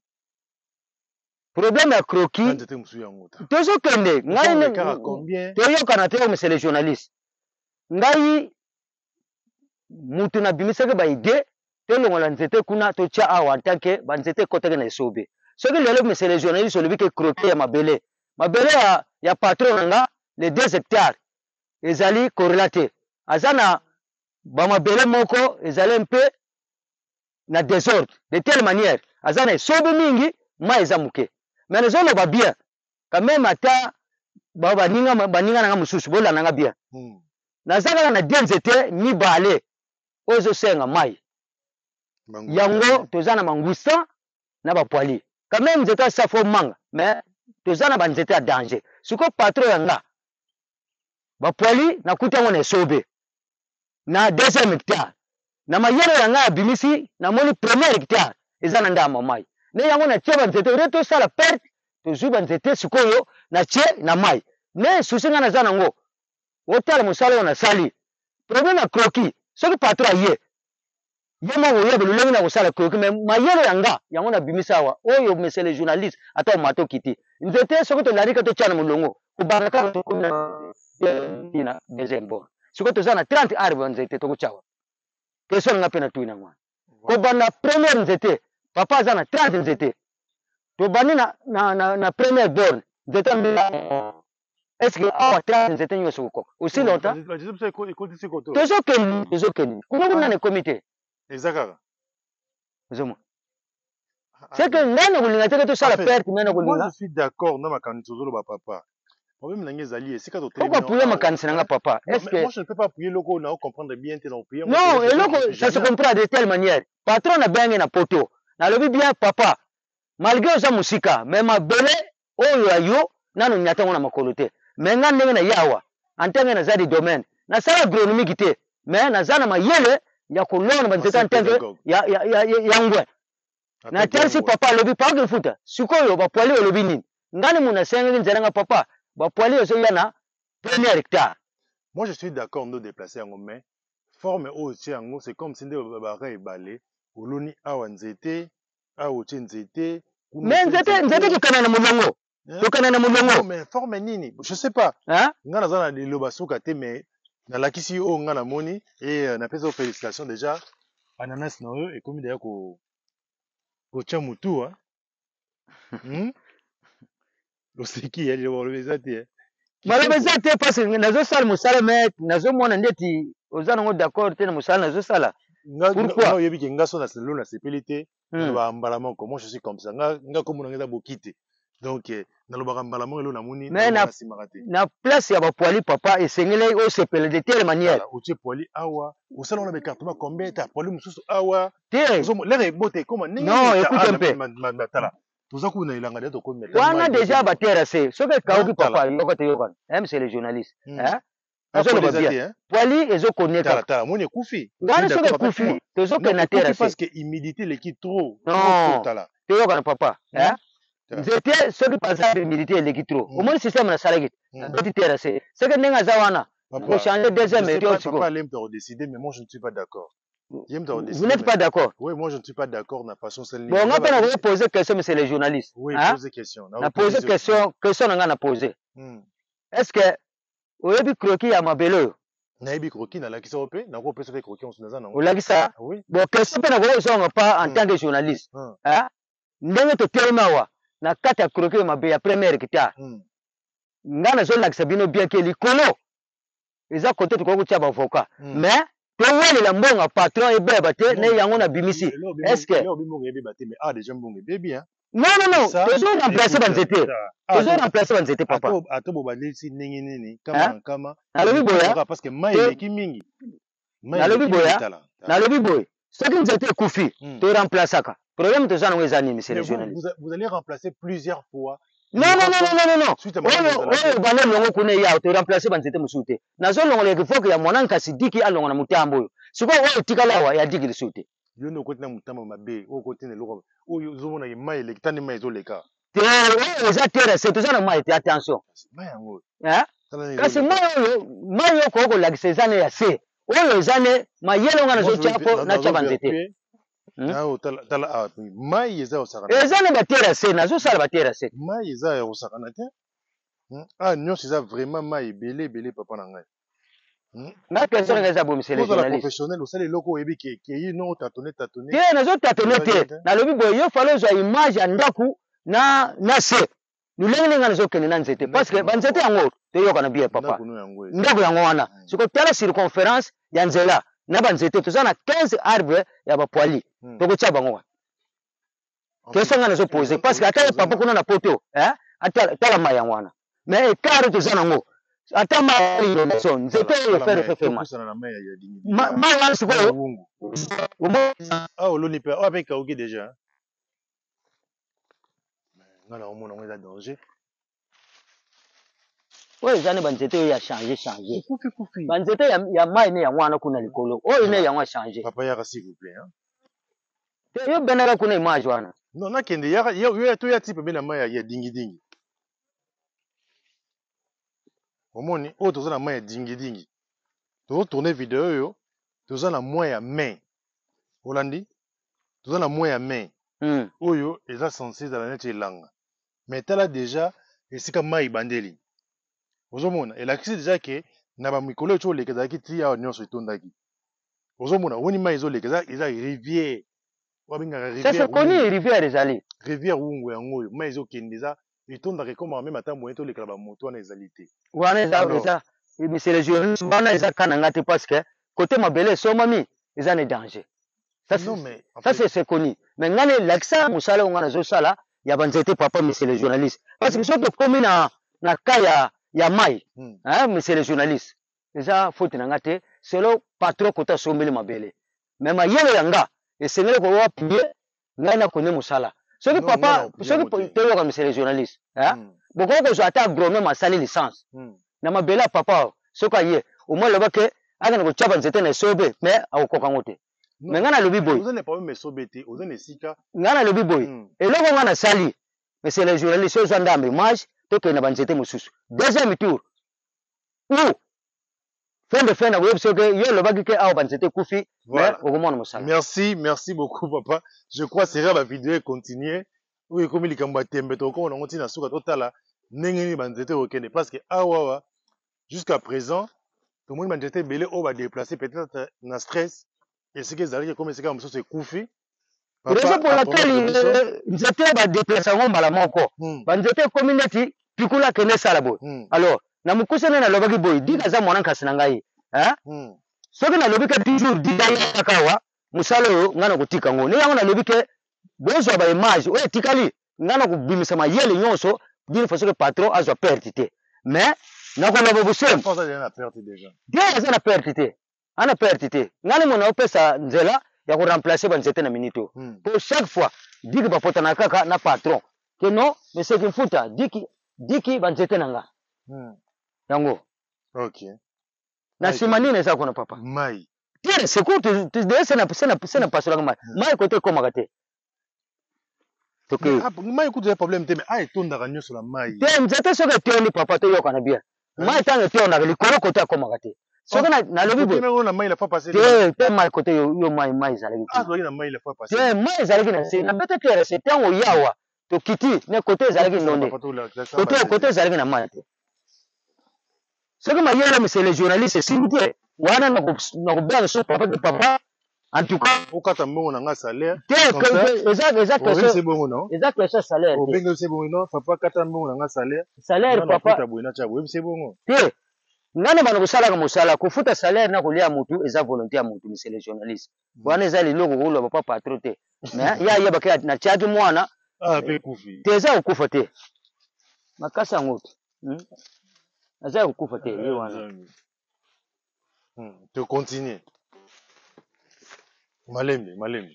Speaker 1: Problème ya croquis. Toujours kende. Ngai
Speaker 2: combien?
Speaker 1: Toyo kanate monsieur le journaliste. Ngai mutu na bimisaka ba ide tolongola nzete kuna totia awa en tant que ba nzete kotaka na esobe soki lelo monsieur le journaliste olobi ke croquer ya mabele ya patron nga les 2 hectares ezali correlaté azana ba mabele moko ezali un peu na désordre de telle manière azana esobe mingi ma eza muke mais nezolo ba bien quand même ata ba baninga na mususu bolana nga bien nazaka na 2 nzete mibale ozo senga mai yango tozana mangusta na ba poili quand même nzete sa fo manga mais tozana ba nzete ya danger siko patron yanga ba poili na kutango na sobe na 2e hectare na mayele yanga ya bimisi na moni 1er hectare ezana ndama mai ne yango na tie ba nzete reto sala perte tozuba nzete sikoyo na tie na mai ne susinga na zana ngo otala musala na sali problème ya croquis soki patron ye yema oyo belulenge na kosala croquis mais mayele yanga yango na bimisa awa oyo monsieur le journaliste ata mato kiti nzete soki tolarika totia na molongo kobaraka ina deuxième bon soki toza na 30 arbre nzete tokotiawa question nga mpe na tui na ngwana kobanda première nzete papa aza na 30 nzete tobandi na première borne nzete est-ce que awa 30 nzete nyonso kokoka aussi longtemps tozokende kuna kuna na comité
Speaker 2: ezakaka
Speaker 1: zomo c'est que nana kolinga te tosala perte mena kolinga
Speaker 2: moi je suis d'accord na makanisi ozoloba papa problème nange ezali esika
Speaker 1: pourquoi appuyer makanisi nanga papa est-ce que
Speaker 2: moi je ne peux pas appuyer loko na comprendre bien te na appuyer
Speaker 1: non eloko ça se comprend de telle manière patron na bengi na poto nalobi bien papa malgré oza musika mais mabele oyo ayo nano nyatango na makolo te mais nga ndenge na yawa antenge na za di domaine na sala agronomique te mais na za na mayele ya kolona banzeta antenge ya ngwe na telsi papa alobi pake futa sikoyo bapoali olobi nini ngani muna sengi nzela papa bapoali ozo yana 1er hectare.
Speaker 2: Moi je suis d'accord nous déplacer en mais forme au tiango c'est comme si nde babara ebale oloni awa nzete awa nzete
Speaker 1: mais nzete kikana na mulongo tokana na mulongo
Speaker 2: mais forme nini je sais pas
Speaker 1: hein
Speaker 2: nga naza na liloba suka te mais nalakisi oyo nga namoni et napesa félicitations déjà ananas na oyo ekomi deya kotia mutu oseki ya liloba olobi eza te
Speaker 1: maloba eza te parce que nazosala mosala mais nazomona ndeti oza nango d'accord te na mosala nazosala pourquoi
Speaker 2: oyebi ke nga so na lelo nasepeli te naloba mbala moko moi je suis comme ça nga komona nga eza boki te donc nalobaka mbala moko elo namoni nasimaka te
Speaker 1: na place ya bapoali papa esengeli osepela de telle manière
Speaker 2: otie poali awa osala wana becartement combien ta poali mosusu awa
Speaker 1: te
Speaker 2: lere ebote ekoma ndenge
Speaker 1: non écoute un peu
Speaker 2: tala toza kuna elanga de tokomi
Speaker 1: wana déjà baterase soki ekauki papa yoko te yokana c'est le journaliste azoloba bien poali ezokoneka
Speaker 2: tala moni ekufi
Speaker 1: wana soki ekufi tozokenda terase
Speaker 2: parce que humidité eleki trop
Speaker 1: tala toyokana papa nzete soki paza humidité eleki trop omoni système nasalaki beti terase soki ndenge aza wana kochange deuxième météo siko
Speaker 2: papa lem to décider mais moi je ne suis pas d'accord.
Speaker 1: Vous n'êtes pas d'accord?
Speaker 2: Oui, moi je ne suis pas d'accord na façon celle.
Speaker 1: Bon, on va poser question, mais c'est les journalistes.
Speaker 2: Oui, poser question.
Speaker 1: On a posé question on a posé. Est-ce que vous avez croquis à ma belle?
Speaker 2: Naïbi croquis na la qui s'opé, na ko pesa croquis on se naza na.
Speaker 1: Vous l'avez ça?
Speaker 2: Oui.
Speaker 1: Bon, question pe na ko pas en tant que journaliste. Ndenge to telema wa na kata croquis ma be ya première kita. Ngana zo la sabino bien que likolo. Eza côté to ko tia ba avocat. Mais towele la mbonga patron e beba te ne yango na bimisi. Est-ce que
Speaker 2: mbonga e beba te mais déjà mbonga e bebi hein?
Speaker 1: Non, toujours remplacer Banzete. Toujours remplacer Banzete, papa.
Speaker 2: Ato bobali si ningi nini, kama.
Speaker 1: Nalobi boya.
Speaker 2: Parce que mai eleki mingi.
Speaker 1: Nalobi boya. Nalobi boya. Soki Nzete kufi, to remplaçaka. Problème to zana ngeza nini, c'est le journaliste.
Speaker 2: Vous allez remplacer plusieurs fois.
Speaker 1: Non. Oyo bana longo kuna ya to remplacer Banzete musute. Nazo longo le kifoka ya mwananka sidiki alongo na mutambo yo. Siko oyo tikala wa ya diki lisute.
Speaker 2: Yo no kotina mutambo mabe, o kotina loko. Oyo zomona mai eleki tani mai ezoleka.
Speaker 1: Te oyo za terre, c'est toujours mai te attention.
Speaker 2: Mai yango.
Speaker 1: Kasi mai yo ko lakisa zane ya se. Oyo zane mayelo ngana zo chapo na cha Banzete.
Speaker 2: Tala mai eza osaka.
Speaker 1: Ezana batera se nazo sala batera se.
Speaker 2: Mai eza osaka na te. Nyonso eza vraiment mai belé papa na ngai.
Speaker 1: Na question ngeza bo monsieur le journaliste.
Speaker 2: Professionnel osala eloko oyebi ke yi no tâtonner.
Speaker 1: Te nazo tâtonner te. Na lobi boy yo falo zo image ya ndaku na se. Nulenge ngana zo kene na Nzete parce que Banzete yango te yoka na bien papa. Ndaku yango wana. Siko tala circonférence ya Nzela na Banzete to zana 15 arbres ya ba poili. Toko cha bango. Question ngana zo poser parce que ata papa kuna na poto, ata tala maya wana. Mais écart to zana ngo. Ata ma son Nzete yo faire ma. Ma wana siko.
Speaker 2: Oloni pe avec Kaogi déjà. Ngana omona ngeza danger.
Speaker 1: Oyo zane Banzete ya changer. Kufi. Banzete ya mai ne ya wana kuna likolo. Oyo ne ya wana changer.
Speaker 2: Papa yaka s'il vous plaît hein.
Speaker 1: Yo benaka kuna image wana.
Speaker 2: Non nakende yaka yo to ya type bena mai ya dingi. Omoni o toza na mai ya dingi. To tourner vidéo yo toza na moi ya main. Olandi toza na moi ya main. Oyo eza censé za la neti elanga. Mais tala déjà esika mai bandeli. Ozomona elakisi déjà ke na ba mikolo cho lekeza ki ti ya nyonso etondaki. Ozomona woni mai ezoleka eza rivière.
Speaker 1: Ça c'est connu rivière ezali.
Speaker 2: Rivière wungu yango oyo mai ezokende eza etondaka ekoma même ata moyen tolekala ba moto wana ezali te.
Speaker 1: Wana eza monsieur le journaliste wana eza kananga te parce que côté mabele somami eza ne danger. Ça c'est connu. Mais ngane laksa musala ngana zo sala ya Banzete papa monsieur le journaliste. Parce que soto komi na kaya ya mai, monsieur le journaliste. Eza faute nanga te, selo patron kota sombele mabele. Mais ma yele yanga esengele ko wa pie ngai na kone musala. Soki papa, soki telo ka monsieur le journaliste, boko ko zo ata agronome asali licence. Na mabele papa soka ye, au moins le bake aga ko chaba Nzete na sobe, mais akokoka ngote. Mais ngana lobi boy.
Speaker 2: Vous n'êtes pas même sobete, vous n'êtes sika.
Speaker 1: Ngana lobi boy. Et loko ngana sali. Mais c'est les journalistes aux andam image to ke na Banzete mususu. Deuxième tour. Ou fin na web soke yo lo baki ke aw Banzete kufi. Mais okomona musala.
Speaker 2: Merci beaucoup papa. Je crois que c'est la vidéo continuer. Oui, comme il kamba tembe to ko on na suka totala ndenge ni banzete okende parce que awa jusqu'à présent tout le monde banzete belé o ba déplacer peut-être na stress et ce que zali comme c'est comme ça c'est koufi.
Speaker 1: Raison pour laquelle nzete ba déplacer ngo mbala moko. Banzete community pikula kene sala boy. Alors na mukusene na lobaki boy dika za mwana kasi na ngai. Hein? Soki na lobika toujours didai kakawa musala yo ngana kutika ngo. Ni yango na lobike bozo ba image o tikali ngana kubimisa mayele nyonso d'une façon que patron azwa perte te. Mais na ko lobo busem.
Speaker 2: Ça a perte déjà.
Speaker 1: Dia za na perte te. Ana perte te. Ngani mona opesa nzela ya ko remplacer banzete na minito. Pour chaque fois diki ba pota na kaka na patron. Que non, mais c'est qu'il futa diki banzete nanga. Yango.
Speaker 2: OK.
Speaker 1: Na simani na za kona papa.
Speaker 2: Mai.
Speaker 1: Tiens, c'est quoi tu sena pas sur la mai. Mai côté comme gâté.
Speaker 2: Donc mai écoute des problèmes mais ai tonda ganyo sur la mai.
Speaker 1: Tiens, nzete soka tioni papa to yoka na bien. Mai tanga tiona le koro côté comme gâté. Soka na lobi bo.
Speaker 2: Mais na mai la fois passée.
Speaker 1: Tiens, mai côté yo mai zalaki.
Speaker 2: Ah, na mai la fois passée.
Speaker 1: Tiens, mai zalaki na c'est na bete clair c'est tango yawa. To kiti ne côté zalaki nonde. Côté zalaki na mai. Ce que m'a c'est les journalistes, s'il vous plaît. Wana na kubanga so papa. En tout cas,
Speaker 2: au kata mbongo na nga salaire.
Speaker 1: Exact.
Speaker 2: C'est bon non?
Speaker 1: Exact ça salaire.
Speaker 2: Au bengo c'est bon non? Papa kata mbongo na nga salaire.
Speaker 1: Salaire papa.
Speaker 2: C'est bon.
Speaker 1: Te. Ngana bana kusala ka musala kufuta salaire na kulia mutu eza volonté ya mutu c'est les journalistes. Wana eza liloko kulo papa patron te. Mais ya baka na chaki mwana.
Speaker 2: Ah pe kufi.
Speaker 1: Te eza ukufa te. Makasa ngoto. Eza ukufa te wana.
Speaker 2: Tu continues. Malembe.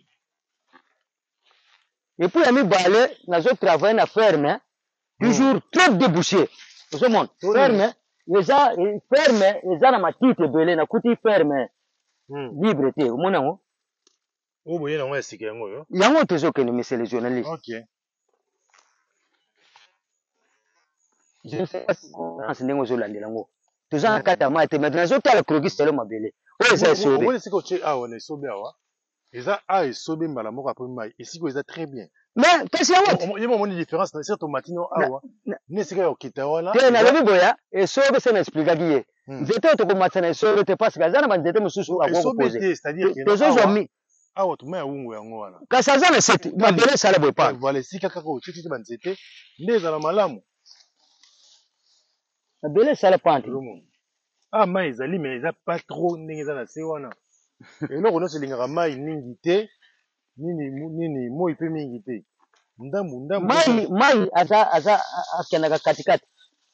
Speaker 1: Et puis, ami balé, nous avons travaillé na ferme, toujours trop débouché. Tout le monde, ferme, les a na matite belé, na kuti ferme, libre te, au monde ngo.
Speaker 2: Oh, boye na ngwa sike yango yo.
Speaker 1: Yango tezo que nous, c'est les journalistes.
Speaker 2: OK.
Speaker 1: Je ne sais pas si c'est ndengo zo landela ngo. Tezo na kata mate, mais nous avons la croquis selo mabele. Oh, ça sauvé.
Speaker 2: On est siko che on est sauvé awa. Eza sauvé mbala moko après mai. Ici ko eza très bien.
Speaker 1: Mais qu'est-ce qu'il y a?
Speaker 2: Il y a une différence c'est ton matino awa. Ne sika yo kita wala.
Speaker 1: Te na lobi boya, et sauvé c'est m'expliquer qui. Nzete to ko matana sauvé te passe gazana ba nzete mususu ako poser.
Speaker 2: C'est-à-dire que
Speaker 1: tezo zomi.
Speaker 2: Awa to mai ungu yango wana.
Speaker 1: Kasazana seti, mabele sala boy pa.
Speaker 2: Voilà sika kako titi ba nzete. Ndeza na malamu.
Speaker 1: Mabele sala pante.
Speaker 2: Ah mai ezali mais eza pas trop ndenge eza na se wana. Eloko nyonso elingaka mai mingi te nini moi mpe mingi te ndambu
Speaker 1: mai aza akendaka katikati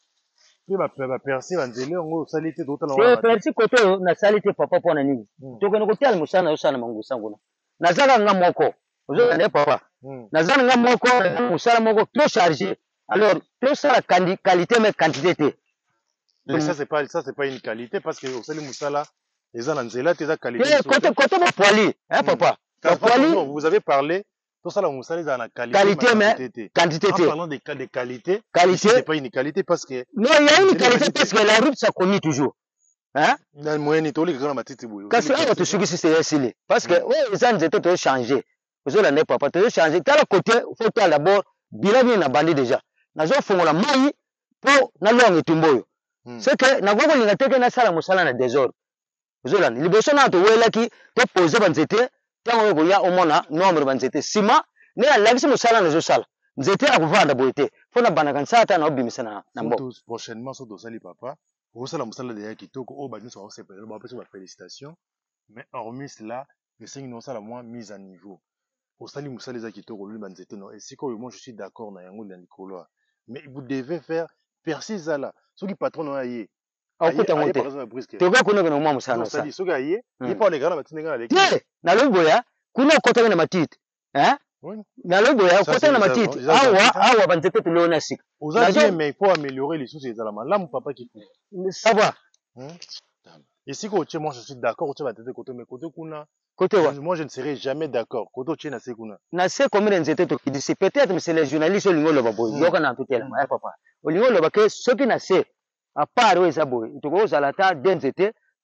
Speaker 2: mpe baperse banzela yango osali te totala
Speaker 1: persi kote oyo nasali te papa mpona nini tokende kotiala mosala na yosala na mangusa nguna nazaka nga moko ozokende papa naza na nga moko mosala moko trop chargé alors tosala qualité mais quantité te.
Speaker 2: Mais ça c'est pas une qualité parce que osali mosala eza na nzela te eza qualité.
Speaker 1: Côté poili, hein papa.
Speaker 2: Poili, vous avez parlé tout ça là mosala eza na
Speaker 1: qualité mais quantité te.
Speaker 2: En parlant de qualité,
Speaker 1: qualité
Speaker 2: c'est pas une qualité parce que
Speaker 1: non, il y a une qualité parce que la route ça connaît toujours. Hein?
Speaker 2: Na moyenne to lika na matiti boyo.
Speaker 1: Kasi awa to suki si c'est esili parce que ouais les ans étaient to changer. Vous allez papa to changer. Tala côté faut toi d'abord bilan na bandi déjà. Nazo fongola mai po na longue tumboyo. C'est que na gogo linga teke na sala mosala na désordre. Zolani liboso na to welaki to poser banzete tango ko ya omona nombre banzete sima ne la lagisi mosala na zo sala nzete akuvanda boyete fona bana kansata na obimisa na mbo
Speaker 2: prochainement so dosali papa au sala mosala de kitoko o ba nyso se pele ba pesa félicitations mais hormis cela le signe non sala moins mise à niveau au sali mosala za kitoko lui banzete non et siko moi je suis d'accord na yango na likolo mais vous devez faire percer là ce qui patron na yé.
Speaker 1: Okuta ngote. Toka kuna kuna mwa musana
Speaker 2: sa. C'est soga yé, il pas les gars na batinga na l'équipe.
Speaker 1: Na loboya, kuna kota na matiti. Hein? Na loboya, kota na matiti. Awa banzete to leona sik.
Speaker 2: Aujourd'hui mais il faut améliorer les choses ezala malamu papa qui fait.
Speaker 1: Ça va.
Speaker 2: Et si ko moi je suis d'accord, tu vas te côté mais côté kuna.
Speaker 1: Côté wa.
Speaker 2: Moi je ne serai jamais d'accord. Côté tu na sekuna.
Speaker 1: Na se combien nzete to qui dit peut-être mais c'est les journalistes olingo loba boy. Yoka na tutela, papa. Olingo loba ke soki na se à part oui ça boy to ko zala ta denzete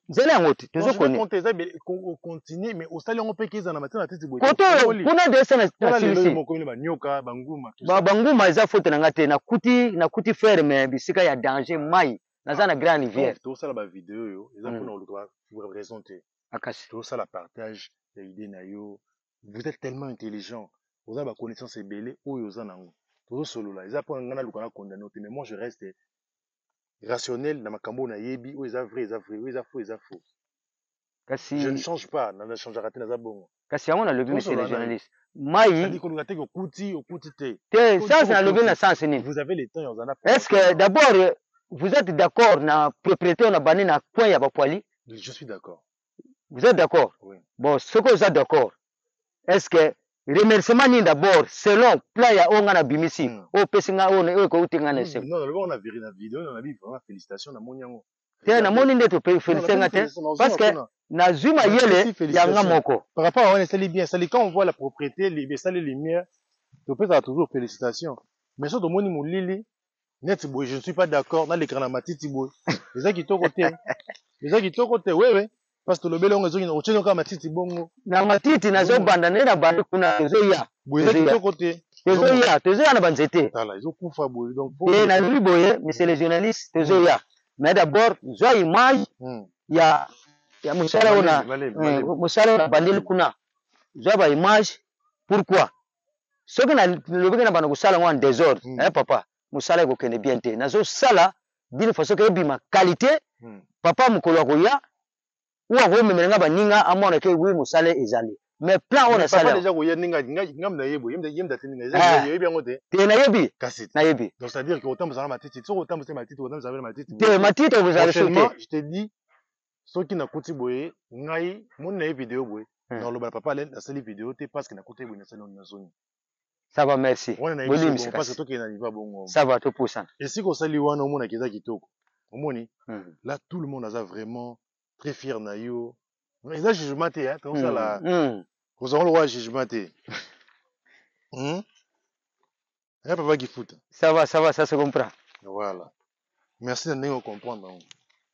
Speaker 1: nzela yango te tozokone
Speaker 2: continue mais osali yango mpe keza na matina na tete boye
Speaker 1: koto kuna desa na silisi
Speaker 2: banyoka banguma
Speaker 1: banguma eza faute na nga te nakuti faire mais bisika ya danger mai naza na grand rivière
Speaker 2: tosala bavideo oyo eza mpona koluka raison te
Speaker 1: akasi
Speaker 2: tosala partage ya idée na yo vous êtes tellement intelligent oza baconnaissance ebele oyo oza nango tozosolola eza mpona nga naluka na condamné te mais moi je reste rationnel na makambo nayebi oyo eza vrai eza vrai oyo eza faux eza faux
Speaker 1: kasi
Speaker 2: je ne change pas na changeaka te naza bongo
Speaker 1: kasi yango nalobi monsieur le journaliste mai
Speaker 2: koluka te okuti te
Speaker 1: te sens nalobi na sens nini
Speaker 2: vous avez le temps ya ozana
Speaker 1: est-ce que d'abord vous êtes d'accord na propriété na bani na coin ya bapoali
Speaker 2: je suis d'accord
Speaker 1: vous êtes d'accord
Speaker 2: oui.
Speaker 1: Bon soko oza d'accord est-ce que remerciement nini d'abord selon plan ya oyo nga na bimisi oyo opesi nga oyo ekouti nga na ese
Speaker 2: non nalobi na viri na video nabi vraiment félicitation namoni yango
Speaker 1: te namoni nde tofélise nga te parce que nazwi mayele ya nga moko
Speaker 2: par rapport à wana esali bien esali quand on voit la propriété esali lumière topesaka toujours félicitation mais so tomoni molili neti boye je ne suis pas d'accord nalekaka na matiti boye eza kitoko te wewe parce que tolobeli yango ezokina otyeni kaka matiti bongo
Speaker 1: na matiti nazobanda nde na bandi kuna tozoya
Speaker 2: boye eza kitoko te
Speaker 1: tozoya na banzete
Speaker 2: ezokufa boye donc
Speaker 1: nazwi boye monsieur le journaliste tozoya mais d'abord zwa image ya mosala oyo na bandeli kuna zwa ba image pourquoi soki nalobiki na banda kosala ngo en désordre papa mosala ekokende bien te nazosala d'une façon ke ebima qualité papa mokolo akoya ou akomemela nga baninga amona ke wi mosala ezali mais plan oyo nasala te nayebi
Speaker 2: donc c'est à dire que otambusa na matiti soki otambusa matiti
Speaker 1: te matiti okozala so te
Speaker 2: je te dis soki nakuti boye ngai moni na ye video boye naloba na papa nasali video te parce que nakuti boye nasali nazoni
Speaker 1: ça va merci
Speaker 2: parce que tokende na niveau bongo
Speaker 1: ça va topusana
Speaker 2: esika osali wana omonaki eza kitoko omoni là tout le monde aza vraiment très fier na yo eza jugement te tosala kozango lokwa jugement te ya papa kifuta
Speaker 1: ça va ça se comprend
Speaker 2: voilà merci na ndenge ocomprendre yango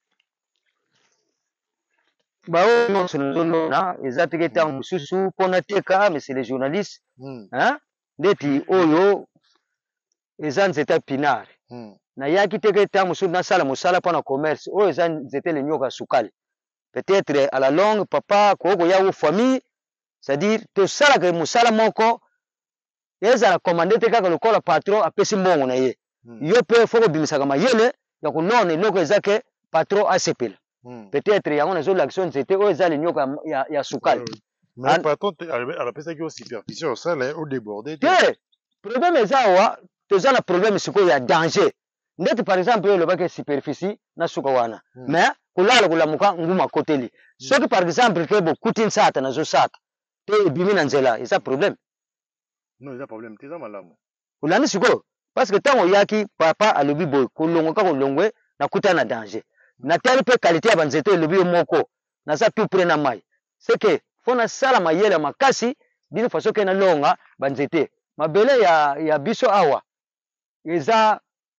Speaker 1: baoyo nyonso nazolona eza teke ntango mosusu mpona teka monsieur le journaliste ndeti oyo eza nzete ya pinard nayaki teke ntango mosusu nasala mosala mpona commerce oyo eza nzete lenyoka ya sukali peut-être à la longue papa kokoya wo famille c'est-à-dire tosalaka mosala moko ezala commande te kaka lokola patron apesi mbongo na ye yo mpe fo kobimisaka mayele ya konona eloko eza ke patron asepela peut-être yango nazolakisa nzete oyo eza lenyoka ya sukali
Speaker 2: mais patron alapesaki yo superficie osala odéborde
Speaker 1: te problème eza awa toza na problème sikoyo ya danger ndeti par exemple oyo olobaki superficie na suka wana mais kolala kolamuka nguma koteli soki par exemple ke bokuti nsata nazosata te ebimi na nzela eza problème
Speaker 2: non eza problème te eza malamu
Speaker 1: olandi sikoyo parce que ntango oyaki papa alobi boye kolongwe kaka olongwe nakuta na danger natali mpe qualité ya banzete elobi yo moko naza tout près na mai seke fo nasala mayele ya makasi d'une façon ke nalonga banzete mabele ya biso awa eza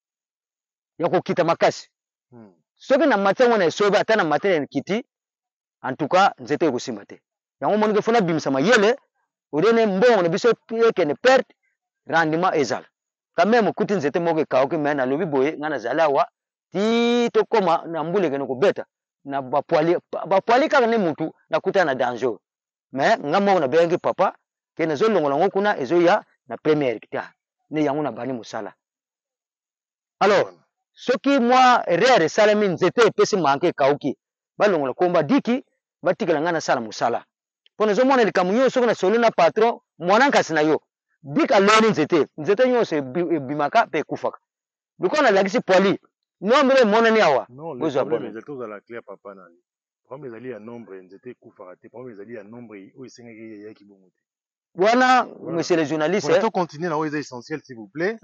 Speaker 1: ya kokita makasi soki na matin ngo na esobe ata na matin ya kiti en tout cas nzete ekosimba te yango monike fo nabimisa mayele odene mbongo na biso ekende perte rendement ezala quand même okuti nzete moko ekauki me nalobi boye ngai nazali awa ti tokóma na mbula ekende kobeta na bapwali kaka nde mutu nakuta na danger me nga moko nabengi papa ke nazolongola ngo kuna ezoya na première hectare nde yango nabani mosala alors soki mwa erreur esalemi nzete epesi manke ekauki balongola komba diki batikela ngai nasala mosala mpo nazomona likambo nyonso soki nasolo na patron mwana nkasi na yo dika aloni nzete nyonso ebimaka mpe ekufaka biko nalakisi pwali nombre emonani awa
Speaker 2: tozala clair papa nani problème ezali ya nombre nzete ekufaka te problème ezali ya nombre oyo esengaki eyaki bongo te
Speaker 1: wana monsieur le journaliste
Speaker 2: to continuer na oyo eza essentiel s'il vous plaît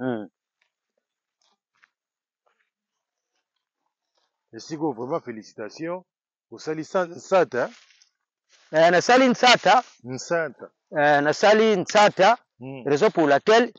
Speaker 2: esika vraiment félicitation osali nsata
Speaker 1: nasali nsata nasali nsata raison pour laquelle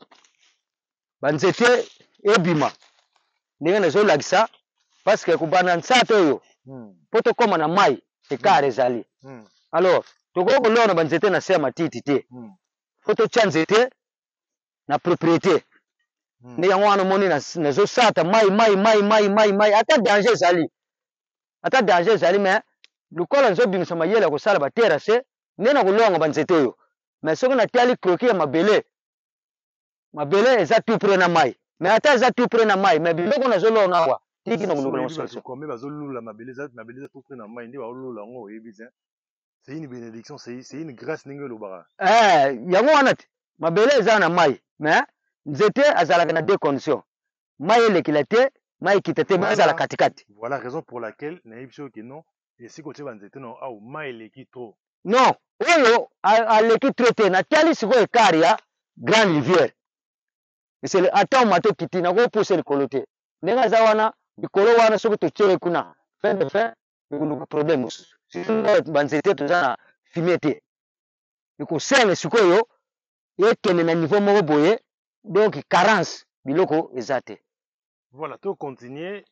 Speaker 1: banzete ebima ndenge nazolakisa parce que kobanda nsata oyo po tokóma na mai ekare ezali alors tokoki kolona banzete na se ya matiti te fo totya nzete na propriété nde yango wana omoni nazosata mai ata danger ezali mais lokola nzobimisa mayele ya kosala batera se nde na kolonga banzete oyo mais soki natiali kroki ya mabele eza tout près na mai mais ata eza tout près na mai mais biloko nazolonga awa tiki na kolukula
Speaker 2: solution bazolula mabele tout près na mai nde baolula yango oyebi te c'est une bénédiction c'est une grâce ndenge olobaka
Speaker 1: yango wana te mabele eza na mai mais nzete azalaka na deux conditions mai elekila te mai ekita te mais azala katikati
Speaker 2: voilà raison pour laquelle nayebi soki ke non esika otie banzete na awa mai eleki trop
Speaker 1: non oyo aleki trop te natiali sikoyo ekare ya grande rivière esele ata mato kiti nakopuse likolo te ndenge aza wana likolo wana soki totiele kuna fin de fin ekoluka problème mosusu banzete toza na fumier te ekosenge sikoyo ekende na niveau moko boye donc carence biloko eza te
Speaker 2: voilà tocontinue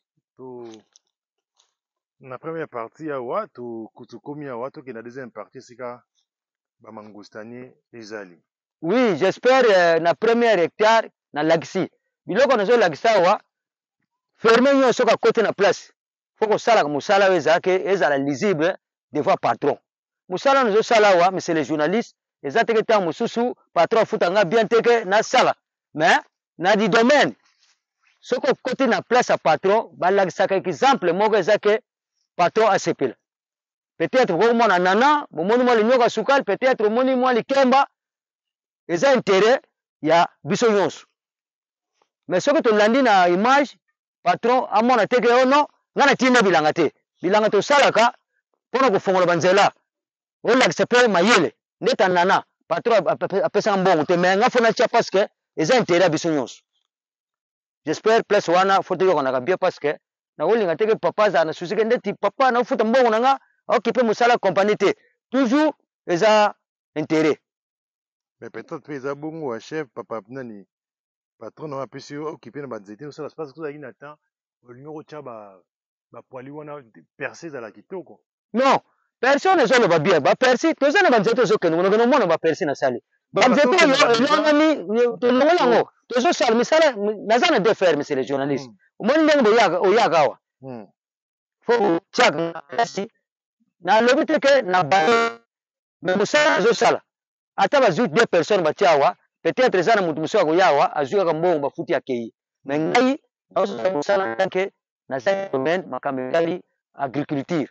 Speaker 2: na première partie awa tokomi awa tokende na deuxième partie esika bamangustanie ezali
Speaker 1: oui j'espère na première hectare na lakisi biloko nazolakisa awa ferme nyonso soki akoti na place fo kosalaka mosala oyo ezala lisible devant patron mosala oyo nazosala awa monsieur le journaliste eza teke ntango mosusu patron afutanga bien teke nasala mais na di domaine soki okoti na place ya patron balakisaka exemple moko eza ke patron asepela peut-être bokomona nana bomoni mwa linyoka sukali peut-être omoni mwa likemba eza intérêt ya biso nyonso mais soki tolandi na image patron amona teke o non ngai natinda bilanga te bilanga tosalaka mpona kofongola banzela olakisa mpe mayele ndeta nana patron apesaka mbongo te mais ngai fo natya parce que eza intérêt ya biso nyonso j'espère place wana fo toyokanaka bien parce que nakolinga teke papa azala na susi ke ndeti papa naofuta mbongo na nga aokipe mosala compagnie te toujours eza intérêt
Speaker 2: mais peut-être mpe eza bongo ya chef papa nani patron na apesi yo okipe na banzete osala parce que ozalaki na temps olingi okotya bapoali wana perce ezala kitoko
Speaker 1: non personne ezoloba bien bapersi toza na banzete ozokende konokende omona bapersi nasali banzete oyo elongami tolongola yango tozosala misala naza na deux faire monsieur le journaliste omoni ndenge oyaka awa fo otiaka kasi nalobi teke na baye me mosala azosala ata bazwi deux personnes batia awa peut-être eza na motu mosusu akoya awa azwi kaka mbongo bafuti akei me ngai naosala mosala tanke naza domaine makambo etali agriculture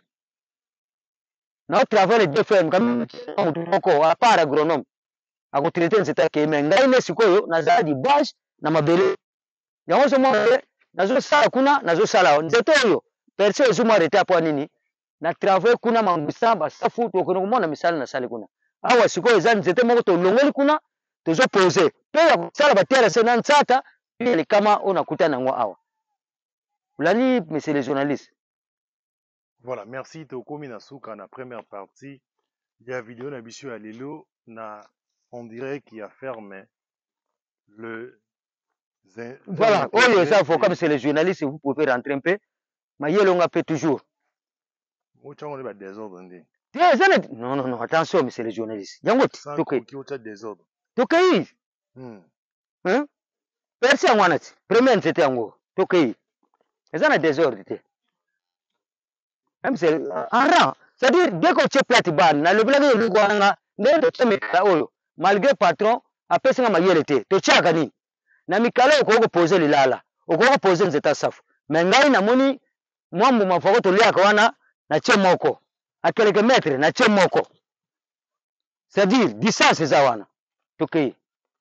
Speaker 1: naotravaille deux fois motu moko apart agronome akotraite nzete akei me ngai nde sikoyo nazala di base na mabele yango ozomona te nazosala kuna nazosala nzete oyo perso ezwi mwa rete apo nini na travaille kuna mangwisa basafu tokende komona misala nasali kuna awa sikoyo eza nzete moko tolongoli kuna tozopose mpe ya kosala batere se na nzata mpe likama oyo nakutani yango awa olandi monsieur le journaliste
Speaker 2: voilà merci tokomi na suka na première partie ya video na biso ya lelo na on dirait qu'il a fermé le
Speaker 1: voilà oyo eza avocat monsieur le journaliste vous pouvez rentrer mpe mayelonga mpe toujours
Speaker 2: ochango nde badésordre nde
Speaker 1: eza na non attention monsieur le journaliste yango ti tokei persi yango wana ti premier nzete yango tokei eza na désordre te en rang c'est-à-dire dès que otie plate bane nalobelaki eloko wana nga ndenge totie mikala oyo malgré patron apesinga mayele te totiaka nini na mikala oyo okoki kopose lilala okoki kopose nzete asafu me ngai namoni mwa mbuma foko toliaka wana natie moko akeleke metre natie moko c'est-à-dire distance eza wana tokei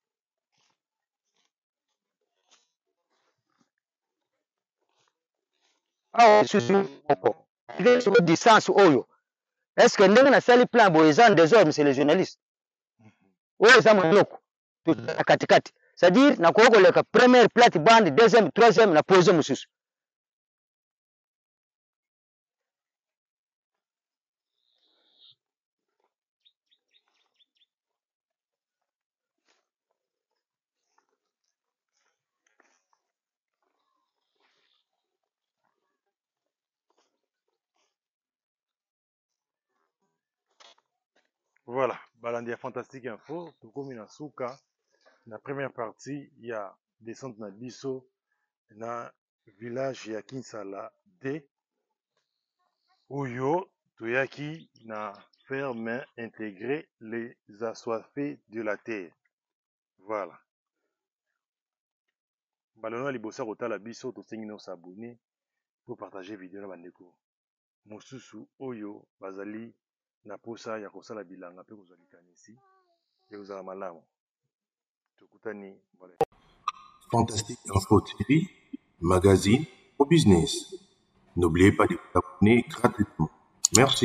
Speaker 1: awa lisusu moko soki distance oyo est ce que ndenge nasali plan boye eza désordre monsieur le journaliste oyo eza monoko na katikati c'est-à-dire nakoki koleka première plate bande deuxième troisième na pose mosusu
Speaker 2: Voilà, balandi ya Fantastique Info, tokomi na suka. Na première partie, il y a descente na biso na village ya Kinsala D. Oyo toyaki na ferme intégrée les assoiffés de la terre. Voilà. Balona libosa kotala biso tosengi no s'abonner pour partager vidéo na bandeko. Mosusu oyo bazali na posa ya kosala bilanga pe kozwa likanisi ya kozala malamu. Tokutani voilà.
Speaker 3: Fantastique Info TV, magazine au business. N'oubliez pas de vous abonner gratuitement. Merci.